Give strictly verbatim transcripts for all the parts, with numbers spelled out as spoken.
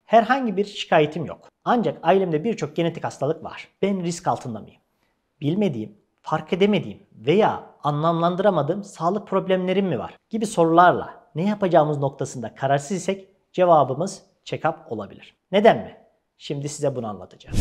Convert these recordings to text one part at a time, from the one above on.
Herhangi bir şikayetim yok. Ancak ailemde birçok genetik hastalık var. Ben risk altında mıyım? Bilmediğim, fark edemediğim veya anlamlandıramadığım sağlık problemlerim mi var? Gibi sorularla ne yapacağımız noktasında kararsız isek cevabımız check-up olabilir. Neden mi? Şimdi size bunu anlatacağım.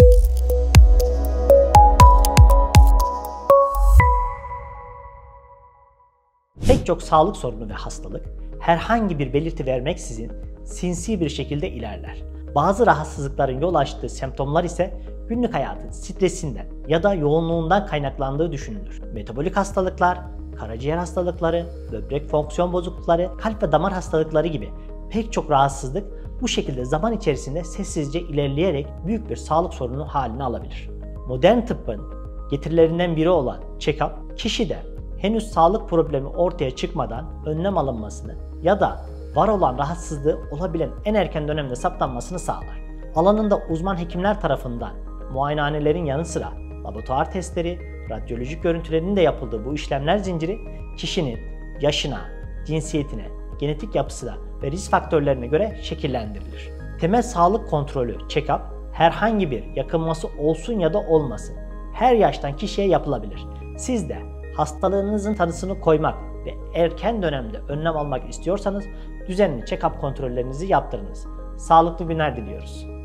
Pek çok sağlık sorunu ve hastalık herhangi bir belirti vermeksizin sinsi bir şekilde ilerler. Bazı rahatsızlıkların yol açtığı semptomlar ise günlük hayatın stresinden ya da yoğunluğundan kaynaklandığı düşünülür. Metabolik hastalıklar, karaciğer hastalıkları, böbrek fonksiyon bozuklukları, kalp ve damar hastalıkları gibi pek çok rahatsızlık bu şekilde zaman içerisinde sessizce ilerleyerek büyük bir sağlık sorunu haline alabilir. Modern tıbbın getirilerinden biri olan check-up, kişide henüz sağlık problemi ortaya çıkmadan önlem alınmasını ya da var olan rahatsızlığı olabilen en erken dönemde saptanmasını sağlar. Alanında uzman hekimler tarafından muayenehanelerin yanı sıra laboratuvar testleri, radyolojik görüntülerinin de yapıldığı bu işlemler zinciri kişinin yaşına, cinsiyetine, genetik yapısına ve risk faktörlerine göre şekillendirilir. Temel sağlık kontrolü check-up herhangi bir yakınması olsun ya da olmasın her yaştan kişiye yapılabilir. Siz de hastalığınızın tanısını koymak ve erken dönemde önlem almak istiyorsanız düzenli check-up kontrollerinizi yaptırınız. Sağlıklı günler diliyoruz.